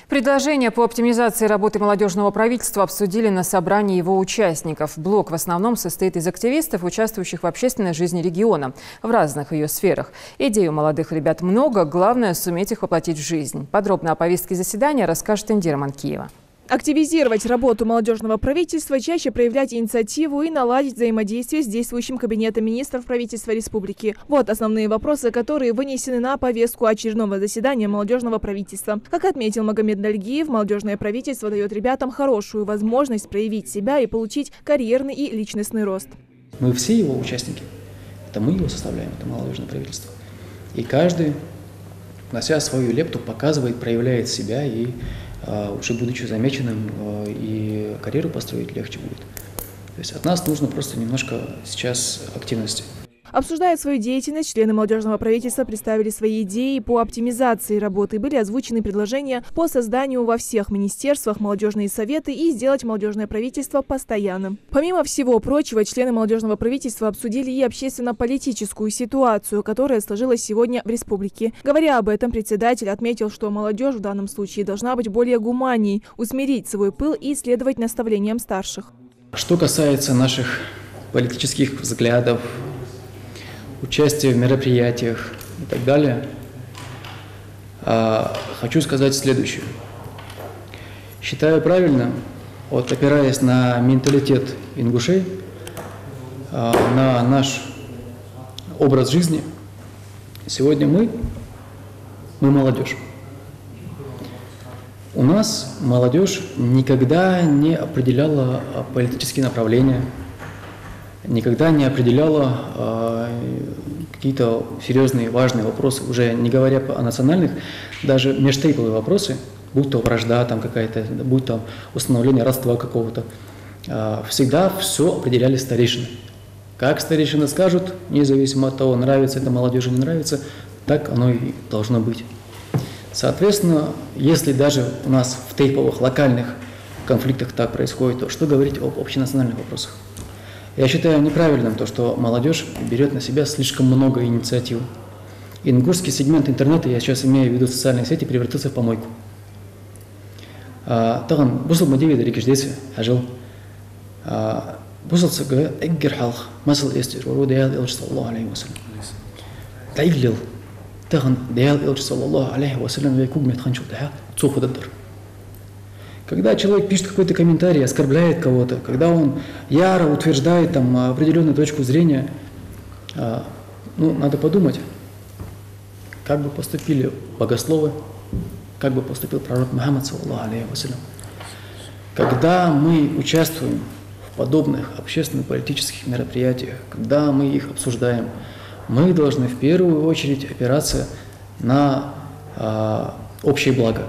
Предложения по оптимизации работы молодежного правительства обсудили на собрании его участников. Блок в основном состоит из активистов, участвующих в общественной жизни региона в разных ее сферах. Идей у молодых ребят много, главное – суметь их воплотить в жизнь. Подробно о повестке заседания расскажет Индира Манкиева. Активизировать работу молодежного правительства, чаще проявлять инициативу и наладить взаимодействие с действующим кабинетом министров правительства республики. Вот основные вопросы, которые вынесены на повестку очередного заседания молодежного правительства. Как отметил Магомед Дальгиев, молодежное правительство дает ребятам хорошую возможность проявить себя и получить карьерный и личностный рост. Мы все его участники. Это мы его составляем, это молодежное правительство. И каждый, внося свою лепту, показывает, проявляет себя и уже будучи замеченным, и карьеру построить легче будет. То есть от нас нужно просто немножко сейчас активности. Обсуждая свою деятельность, члены молодежного правительства представили свои идеи по оптимизации работы. Были озвучены предложения по созданию во всех министерствах молодежные советы и сделать молодежное правительство постоянным. Помимо всего прочего, члены молодежного правительства обсудили и общественно-политическую ситуацию, которая сложилась сегодня в республике. Говоря об этом, председатель отметил, что молодежь в данном случае должна быть более гуманней, усмирить свой пыл и следовать наставлениям старших. Что касается наших политических взглядов, участие в мероприятиях и так далее, хочу сказать следующее. Считаю правильно, вот опираясь на менталитет ингушей, на наш образ жизни, сегодня мы молодежь. У нас молодежь никогда не определяла политические направления, никогда не определяла какие-то серьезные, важные вопросы, уже не говоря о национальных, даже межстейковые вопросы, будь то вражда там какая-то, будь то установление родства какого-то, всегда все определяли старейшины. Как старейшины скажут, независимо от того, нравится это молодежи, не нравится, так оно и должно быть. Соответственно, если даже у нас в тейповых, локальных конфликтах так происходит, то что говорить об общенациональных вопросах? Я считаю неправильным то, что молодежь берет на себя слишком много инициатив. Ингушский сегмент интернета, я сейчас имею в виду социальные сети, превратился в помойку. Таган, бусул мадивида рикишдеси, ажил. Бусул сага эггер халх, масл эстер, уру даял илч саллаллаху алейхи вассалям. Тайглил. Таган даял илч саллаллаху алейхи вассалям, вейкуг метханчу дая, цуху даддар. Когда человек пишет какой-то комментарий, оскорбляет кого-то, когда он яро утверждает там определенную точку зрения, надо подумать, как бы поступили богословы, как бы поступил пророк Мухаммад, саллаллаху алейхи вассалям. Когда мы участвуем в подобных общественно-политических мероприятиях, когда мы их обсуждаем, мы должны в первую очередь опираться на общее благо.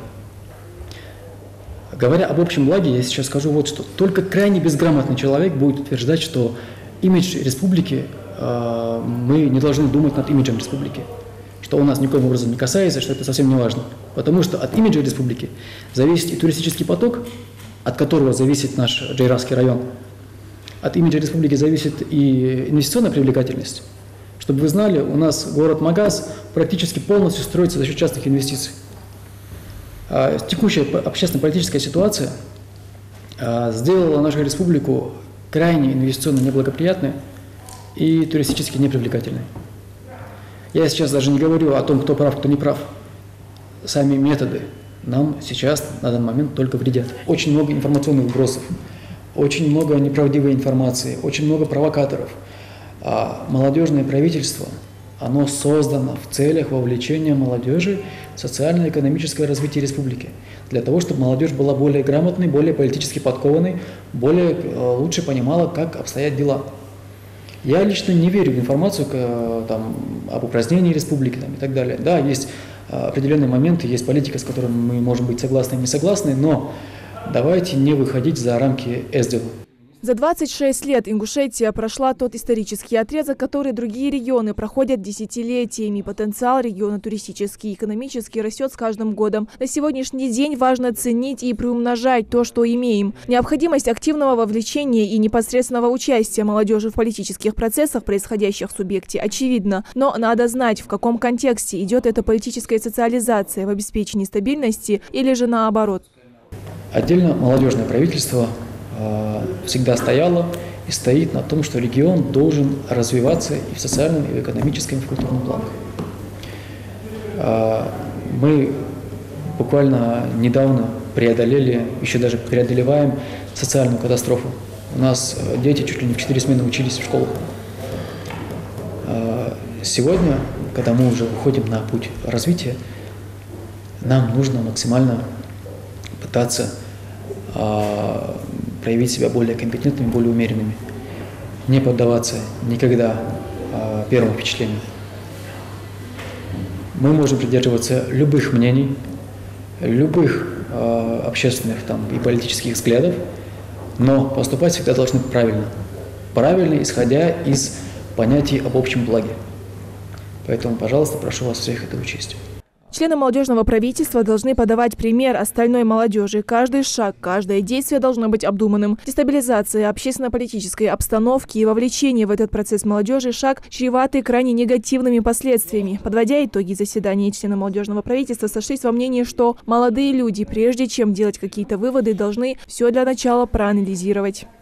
Говоря об общем благе, я сейчас скажу вот что. Только крайне безграмотный человек будет утверждать, что имидж республики, мы не должны думать над имиджем республики, что у нас никоим образом не касается, что это совсем не важно. Потому что от имиджа республики зависит и туристический поток, от которого зависит наш Джейрасский район. От имиджа республики зависит и инвестиционная привлекательность. Чтобы вы знали, у нас город Магаз практически полностью строится за счет частных инвестиций. Текущая общественно-политическая ситуация сделала нашу республику крайне инвестиционно неблагоприятной и туристически непривлекательной. Я сейчас даже не говорю о том, кто прав, кто не прав. Сами методы нам сейчас на данный момент только вредят. Очень много информационных вбросов, очень много неправдивой информации, очень много провокаторов. Молодежное правительство, оно создано в целях вовлечения молодежи в социально-экономическое развитие республики. Для того, чтобы молодежь была более грамотной, более политически подкованной, лучше понимала, как обстоят дела. Я лично не верю в информацию об упразднении республики и так далее. Да, есть определенные моменты, есть политика, с которой мы можем быть согласны и не согласны, но давайте не выходить за рамки СДЛ. За 26 лет Ингушетия прошла тот исторический отрезок, который другие регионы проходят десятилетиями. Потенциал региона туристический и экономический растет с каждым годом. На сегодняшний день важно ценить и приумножать то, что имеем. Необходимость активного вовлечения и непосредственного участия молодежи в политических процессах, происходящих в субъекте, очевидна. Но надо знать, в каком контексте идет эта политическая социализация, в обеспечении стабильности или же наоборот. Отдельно молодежное правительство всегда стояла и стоит на том, что регион должен развиваться и в социальном, и в экономическом, и в культурном планах. Мы буквально недавно преодолели, еще даже преодолеваем социальную катастрофу. У нас дети чуть ли не в 4 смены учились в школах. Сегодня, когда мы уже выходим на путь развития, нам нужно максимально пытаться проявить себя более компетентными, более умеренными. Не поддаваться никогда первому впечатлению. Мы можем придерживаться любых мнений, любых общественных и политических взглядов, но поступать всегда должны правильно. Правильно, исходя из понятий об общем благе. Поэтому, пожалуйста, прошу вас всех это учесть. Члены молодежного правительства должны подавать пример остальной молодежи. Каждый шаг, каждое действие должно быть обдуманным. Дестабилизация общественно-политической обстановки и вовлечение в этот процесс молодежи – шаг, чреватый крайне негативными последствиями. Подводя итоги заседания, члены молодежного правительства сошлись во мнении, что молодые люди, прежде чем делать какие-то выводы, должны все для начала проанализировать.